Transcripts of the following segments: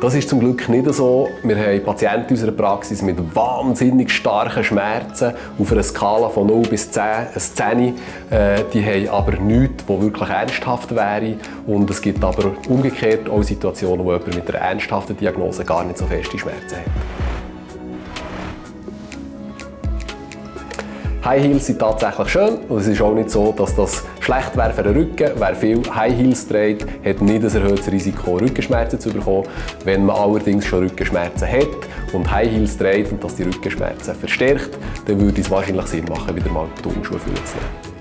Das ist zum Glück nicht so. Wir haben Patienten in unserer Praxis mit wahnsinnig starken Schmerzen auf einer Skala von 0 bis 10, ein 10. Die haben aber nichts, was wirklich ernsthaft wäre. Und es gibt aber umgekehrt auch Situationen, wo jemand mit einer ernsthaften Diagnose gar nicht so feste Schmerzen hat. High Heels sind tatsächlich schön und es ist auch nicht so, dass das schlecht wäre für den Rücken. Wer viel High Heels trägt, hat nicht ein erhöhtes Risiko, Rückenschmerzen zu bekommen. Wenn man allerdings schon Rückenschmerzen hat und High Heels trägt und das die Rückenschmerzen verstärkt, dann würde es wahrscheinlich Sinn machen, wieder mal die Turnschuhe zu nehmen.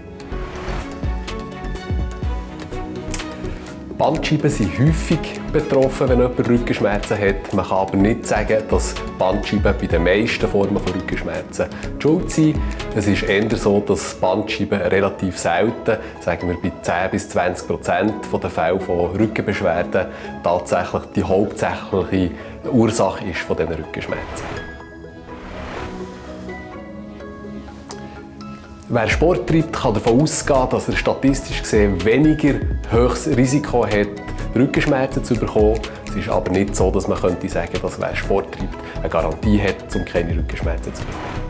Bandscheiben sind häufig betroffen, wenn jemand Rückenschmerzen hat. Man kann aber nicht sagen, dass Bandscheiben bei den meisten Formen von Rückenschmerzen die Schuld sind. Es ist eher so, dass Bandscheiben relativ selten, sagen wir bei 10 bis 20% der Fälle von Rückenbeschwerden, tatsächlich die hauptsächliche Ursache ist von diesen Rückenschmerzen. Wer Sport treibt, kann davon ausgehen, dass er statistisch gesehen weniger hohes Risiko hat, Rückenschmerzen zu bekommen. Es ist aber nicht so, dass man sagen könnte, dass wer Sport treibt, eine Garantie hat, um keine Rückenschmerzen zu bekommen.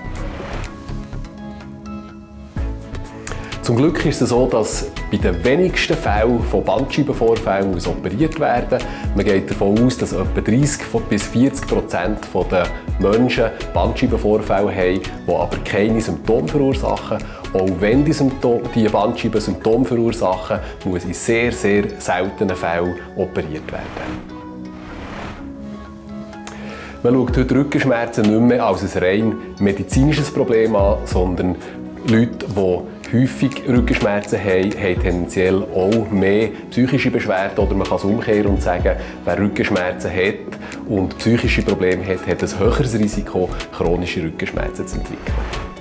Zum Glück ist es so, dass bei den wenigsten Fällen von Bandscheibenvorfällen operiert werden. Man geht davon aus, dass etwa 30 bis 40% der Menschen Bandscheibenvorfälle haben, die aber keine Symptome verursachen. Auch wenn die Bandscheiben Symptome verursachen, muss in sehr, sehr seltenen Fällen operiert werden. Man schaut heute Rückenschmerzen nicht mehr als ein rein medizinisches Problem an, sondern Leute, die häufig Rückenschmerzen haben, haben tendenziell auch mehr psychische Beschwerden. Oder man kann es umkehren und sagen, wer Rückenschmerzen hat und psychische Probleme hat, hat ein höheres Risiko, chronische Rückenschmerzen zu entwickeln.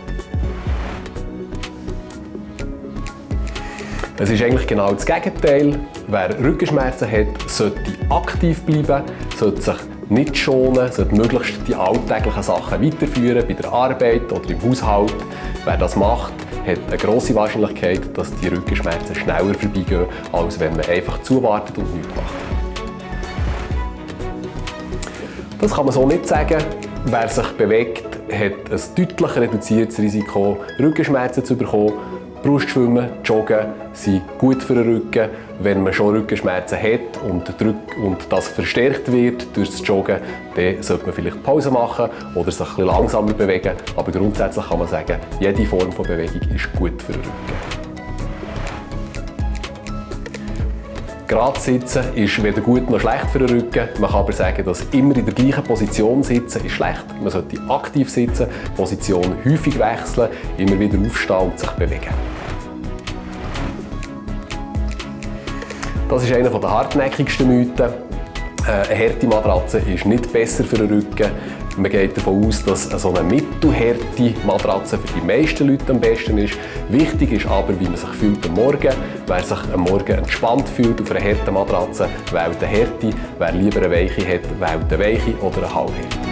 Es ist eigentlich genau das Gegenteil. Wer Rückenschmerzen hat, sollte aktiv bleiben, sollte sich nicht schonen, sollte möglichst die alltäglichen Sachen weiterführen, bei der Arbeit oder im Haushalt. Wer das macht, hat eine grosse Wahrscheinlichkeit, dass die Rückenschmerzen schneller vorbeigehen, als wenn man einfach zuwartet und nichts macht. Das kann man so nicht sagen. Wer sich bewegt, hat ein deutlich reduziertes Risiko, Rückenschmerzen zu bekommen. Brustschwimmen, Joggen sind gut für den Rücken. Wenn man schon Rückenschmerzen hat und das verstärkt wird durch das Joggen, dann sollte man vielleicht Pause machen oder sich ein bisschen langsamer bewegen. Aber grundsätzlich kann man sagen, jede Form von Bewegung ist gut für den Rücken. Gerade sitzen ist weder gut noch schlecht für den Rücken. Man kann aber sagen, dass immer in der gleichen Position sitzen ist schlecht. Man sollte aktiv sitzen, Position häufig wechseln, immer wieder aufstehen und sich bewegen. Das ist einer der hartnäckigsten Mythen. Eine harte Matratze ist nicht besser für den Rücken. Man geht davon aus, dass so eine mittelharte Matratze für die meisten Leute am besten ist. Wichtig ist aber, wie man sich fühlt am Morgen. Wer sich am Morgen entspannt fühlt auf einer harten Matratze, wählt eine harte. Wer lieber eine weiche hat, wählt eine weiche oder eine halbharte.